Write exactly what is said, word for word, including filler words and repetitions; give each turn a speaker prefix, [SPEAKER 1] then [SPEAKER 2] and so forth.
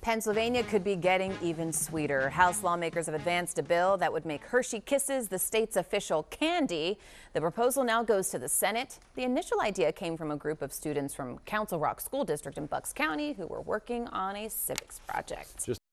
[SPEAKER 1] Pennsylvania could be getting even sweeter. House lawmakers have advanced a bill that would make Hershey Kisses the state's official candy. The proposal now goes to the Senate. The initial idea came from a group of students from Council Rock School District in Bucks County who were working on a civics project. Just